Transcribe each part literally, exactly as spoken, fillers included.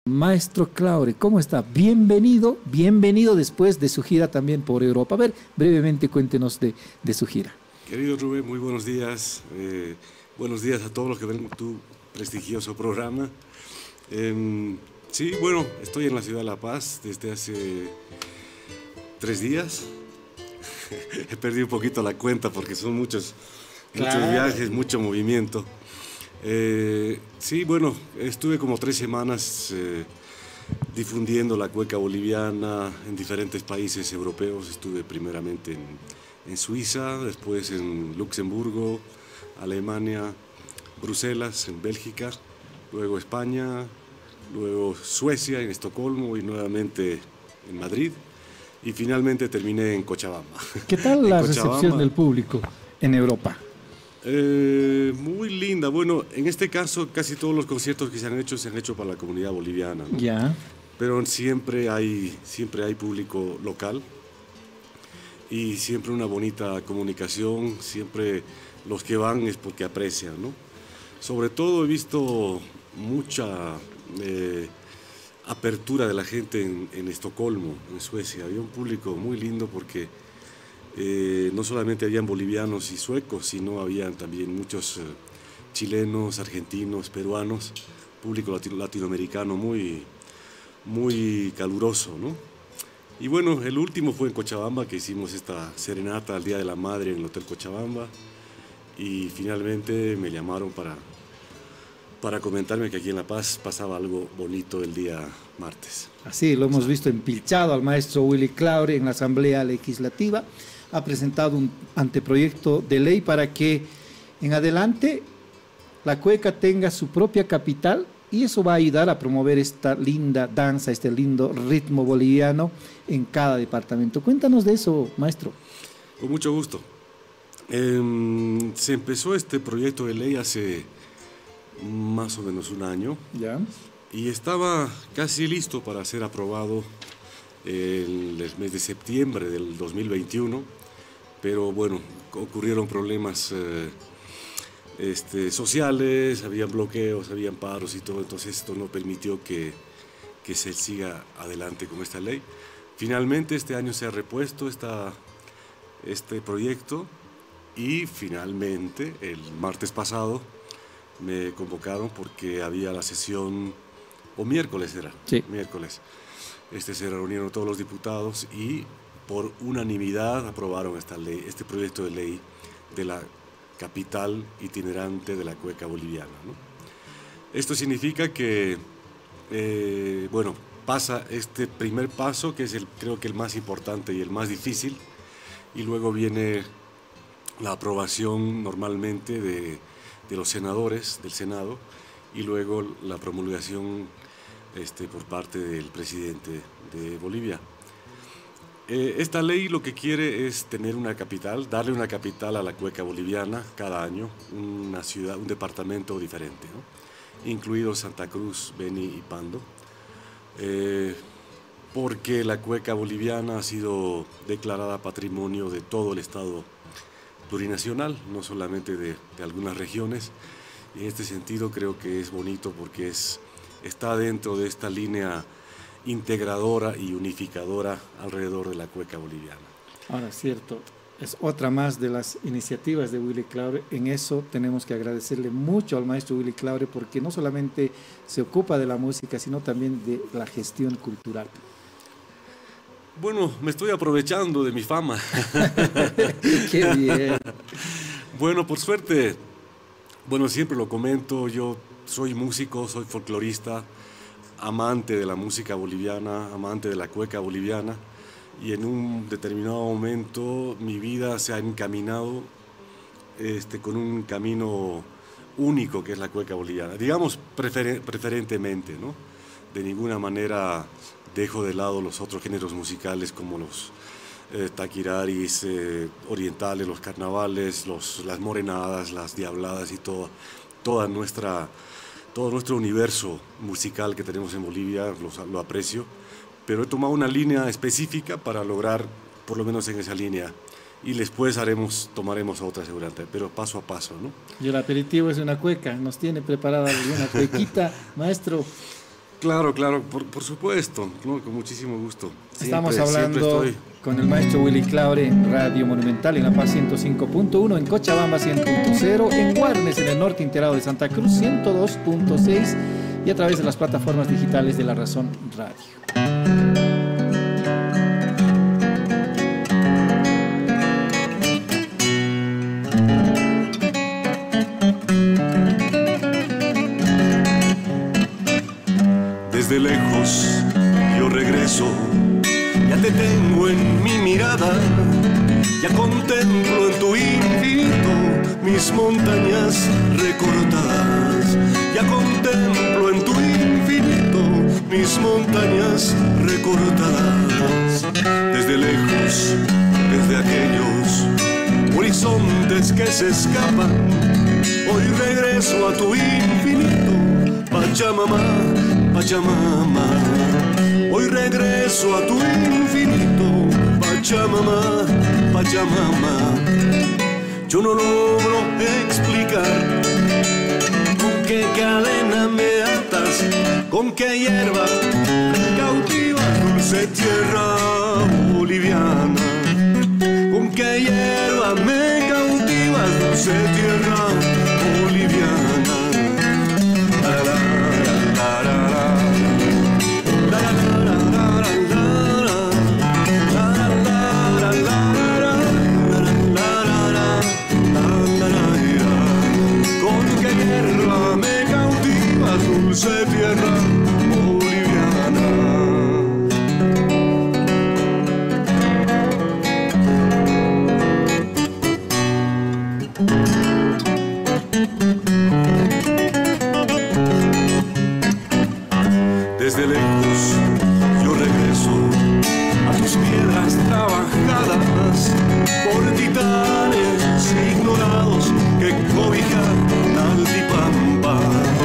Maestro Claure, ¿cómo está? Bienvenido, bienvenido después de su gira también por Europa. A ver, brevemente cuéntenos de, de su gira. Querido Rubén, muy buenos días. Eh, buenos días a todos los que ven tu prestigioso programa. Eh, sí, bueno, estoy en la ciudad de La Paz desde hace tres días. He perdido un poquito la cuenta porque son muchos, claro. muchos viajes, mucho movimiento. Eh, sí, bueno, estuve como tres semanas eh, difundiendo la cueca boliviana en diferentes países europeos. Estuve primeramente en, en Suiza, después en Luxemburgo, Alemania, Bruselas, en Bélgica, luego España, luego Suecia, en Estocolmo y nuevamente en Madrid. Y finalmente terminé en Cochabamba. ¿Qué tal la recepción del público en Europa? Eh, muy linda. Bueno, en este caso casi todos los conciertos que se han hecho se han hecho para la comunidad boliviana, ¿no? Ya. Pero siempre hay, siempre hay público local y siempre una bonita comunicación. Siempre los que van es porque aprecian, ¿no? Sobre todo he visto mucha eh, apertura de la gente en, en Estocolmo, en Suecia. Había un público muy lindo porque Eh, no solamente habían bolivianos y suecos, sino habían también muchos eh, chilenos, argentinos, peruanos, público latino, latinoamericano muy, muy caluroso, ¿no? Y bueno, el último fue en Cochabamba, que hicimos esta serenata al Día de la Madre en el Hotel Cochabamba, y finalmente me llamaron para, para comentarme que aquí en La Paz pasaba algo bonito el día martes. Así lo hemos visto empilchado al maestro Willy Claure en la Asamblea Legislativa. Ha presentado un anteproyecto de ley para que en adelante la cueca tenga su propia capital y eso va a ayudar a promover esta linda danza, este lindo ritmo boliviano en cada departamento. Cuéntanos de eso, maestro. Con mucho gusto. Eh, se empezó este proyecto de ley hace más o menos un año. Ya. Y estaba casi listo para ser aprobado en el mes de septiembre del dos mil veintiuno, pero bueno, ocurrieron problemas eh, este, sociales, habían bloqueos, habían paros y todo, entonces esto no permitió que, que se siga adelante con esta ley. Finalmente este año se ha repuesto esta, este proyecto y finalmente el martes pasado me convocaron porque había la sesión, o miércoles era, sí. miércoles. Este, se reunieron todos los diputados y por unanimidad aprobaron esta ley, este proyecto de ley de la capital itinerante de la cueca boliviana, ¿no? Esto significa que, eh, bueno, pasa este primer paso, que es el, creo que el más importante y el más difícil, y luego viene la aprobación normalmente de, de los senadores, del Senado, y luego la promulgación Este, por parte del presidente de Bolivia. Eh, esta ley lo que quiere es tener una capital, darle una capital a la cueca boliviana cada año, una ciudad, un departamento diferente, ¿no? Incluidos Santa Cruz, Beni y Pando, eh, porque la cueca boliviana ha sido declarada patrimonio de todo el Estado plurinacional, no solamente de, de algunas regiones, y en este sentido creo que es bonito porque es está dentro de esta línea integradora y unificadora alrededor de la cueca boliviana. Ahora, cierto, es otra más de las iniciativas de Willy Claure. En eso tenemos que agradecerle mucho al maestro Willy Claure porque no solamente se ocupa de la música, sino también de la gestión cultural. Bueno, me estoy aprovechando de mi fama. ¡Qué bien! Bueno, por suerte, bueno, siempre lo comento, yo soy músico, soy folclorista, amante de la música boliviana, amante de la cueca boliviana, y en un determinado momento mi vida se ha encaminado este, con un camino único que es la cueca boliviana, digamos prefer preferentemente, ¿no? De ninguna manera dejo de lado los otros géneros musicales como los eh, taquiraris eh, orientales, los carnavales, los, las morenadas, las diabladas y todo, toda nuestra... todo nuestro universo musical que tenemos en Bolivia, lo, lo aprecio, pero he tomado una línea específica para lograr, por lo menos en esa línea, y después haremos, tomaremos otra seguramente, pero paso a paso, ¿no? Y el aperitivo es una cueca, nos tiene preparada una cuequita, maestro. Claro, claro, por, por supuesto, ¿no? Con muchísimo gusto. Siempre, Estamos hablando estoy... con el maestro Willy Claure en Radio Monumental, en La Paz ciento cinco punto uno, en Cochabamba cien punto cero, en Guarnes, en el norte integrado de Santa Cruz ciento dos punto seis y a través de las plataformas digitales de La Razón Radio. Desde lejos yo regreso, ya te tengo en mi mirada, ya contemplo en tu infinito mis montañas recortadas, ya contemplo en tu infinito mis montañas recortadas. Desde lejos, desde aquellos horizontes que se escapan, hoy regreso a tu infinito, Pachamama, Pachamama, hoy regreso a tu infinito, Pachamama, Pachamama. Yo no logro explicar con qué cadena me atas, con qué hierba me cautivas, dulce tierra boliviana, con qué hierba me cautivas, dulce tierra boliviana. La, la, la, la, la. Dulce tierra boliviana. Desde lejos yo regreso a tus piedras trabajadas por titanes ignorados que cobijan Altipampa,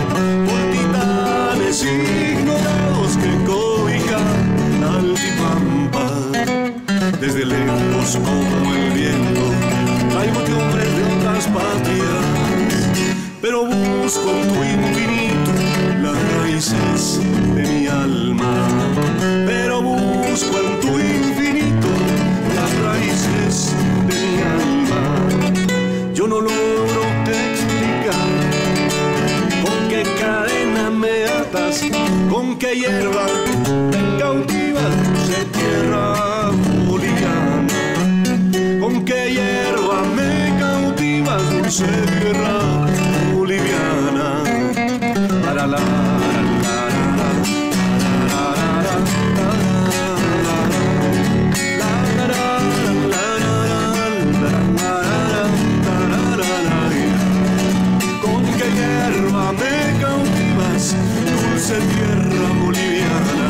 ignorados que cobijan Altipampa. Desde lejos como el viento traigo de hombres de otras patrias, pero busco en tu infinito las raíces de mi alma, pero busco en tu infinito las raíces de mi alma. Yo no logro explicar con qué cadena me atas, con qué hierba me cautivas, dulce tierra boliviana, con qué hierba me cautivas, dulce tierra boliviana. La, la, la, la, me cautivas, dulce tierra boliviana.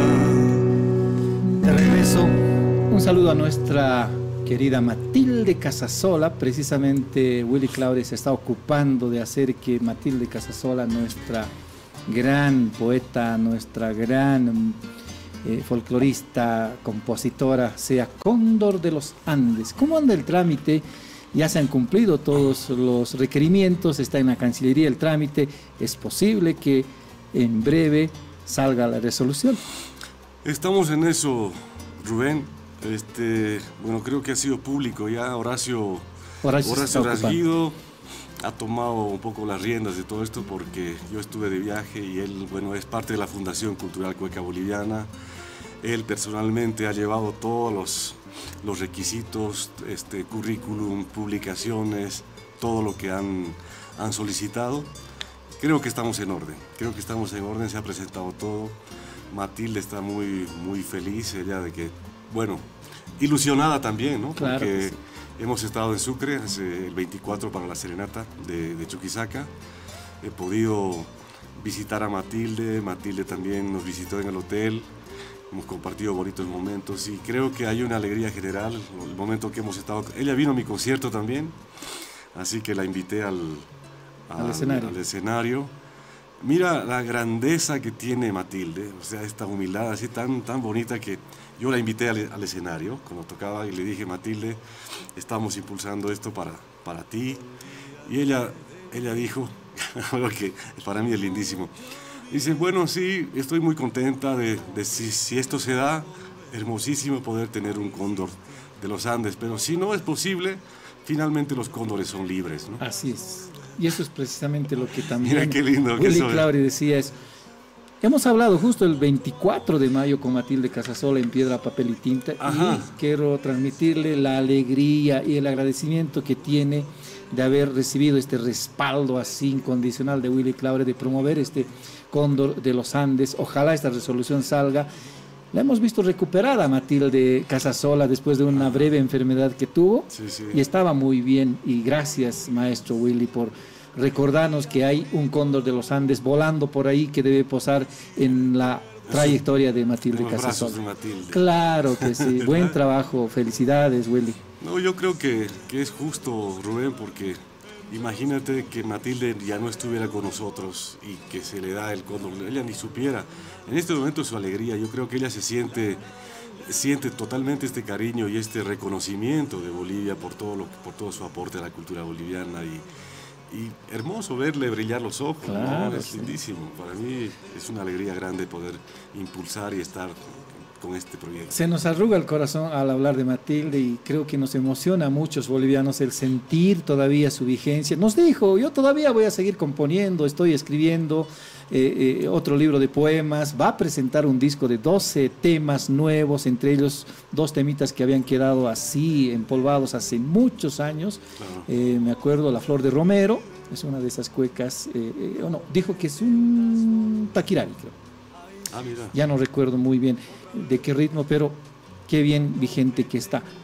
De regreso, un saludo a nuestra querida Matilde Casasola. Precisamente Willy Claure se está ocupando de hacer que Matilde Casasola, nuestra gran poeta, nuestra gran eh, folclorista, compositora, sea cóndor de los Andes. ¿Cómo anda el trámite? Ya se han cumplido todos los requerimientos, está en la Cancillería el trámite. ¿Es posible que en breve salga la resolución? Estamos en eso, Rubén. Este, bueno, creo que ha sido público ya. Horacio, Horacio, Horacio Rasguido ha tomado un poco las riendas de todo esto porque yo estuve de viaje y él, bueno, es parte de la Fundación Cultural Cueca Boliviana. Él personalmente ha llevado todos los... los requisitos, este, currículum, publicaciones, todo lo que han, han solicitado. Creo que estamos en orden, creo que estamos en orden, se ha presentado todo. Matilde está muy, muy feliz, ella de que, bueno, ilusionada también, ¿no? Claro. Porque Sí. hemos estado en Sucre hace el veinticuatro para la serenata de, de Chuquisaca. He podido visitar a Matilde, Matilde también nos visitó en el hotel. Hemos compartido bonitos momentos y creo que hay una alegría general. El momento que hemos estado... Ella vino a mi concierto también, así que la invité al, al, al, escenario. al escenario. Mira la grandeza que tiene Matilde, o sea, esta humildad así tan, tan bonita que yo la invité al, al escenario cuando tocaba y le dije, Matilde, estamos impulsando esto para, para ti. Y ella, ella dijo, algo que para mí es lindísimo, Dice, bueno, sí, estoy muy contenta de, de si, si esto se da, hermosísimo poder tener un cóndor de los Andes, pero si no es posible, finalmente los cóndores son libres, ¿no? Así es. Y eso es precisamente lo que también Mira qué lindo que Willy eso es. Claure decía es. Hemos hablado justo el veinticuatro de mayo con Matilde Casasola en Piedra, Papel y Tinta. Ajá. Y quiero transmitirle la alegría y el agradecimiento que tiene de haber recibido este respaldo así incondicional de Willy Claure de promover este cóndor de los Andes. Ojalá esta resolución salga. La hemos visto recuperada Matilde Casasola después de una breve enfermedad que tuvo. Sí, sí. Y estaba muy bien. Y gracias, maestro Willy, por recordarnos que hay un cóndor de los Andes volando por ahí que debe posar en la trayectoria de Matilde En los brazos Casasola. de Matilde. Claro que sí. Buen trabajo. Felicidades, Willy. No, yo creo que, que es justo, Rubén, porque imagínate que Matilde ya no estuviera con nosotros y que se le da el cóndor, ella ni supiera. En este momento su alegría, yo creo que ella se siente, siente totalmente este cariño y este reconocimiento de Bolivia por todo, lo, por todo su aporte a la cultura boliviana y, y hermoso verle brillar los ojos, Claro, ¿no? Es sí. lindísimo. Para mí es una alegría grande poder impulsar y estar con este proyecto. Se nos arruga el corazón al hablar de Matilde y creo que nos emociona a muchos bolivianos el sentir todavía su vigencia. Nos dijo, yo todavía voy a seguir componiendo, estoy escribiendo eh, eh, otro libro de poemas, va a presentar un disco de doce temas nuevos, entre ellos dos temitas que habían quedado así empolvados hace muchos años. Claro. Eh, me acuerdo La Flor de Romero, es una de esas cuecas, eh, eh, o no, dijo que es un taquirari, creo. Ah, mira. Ya no recuerdo muy bien de qué ritmo, pero qué bien vigente que está.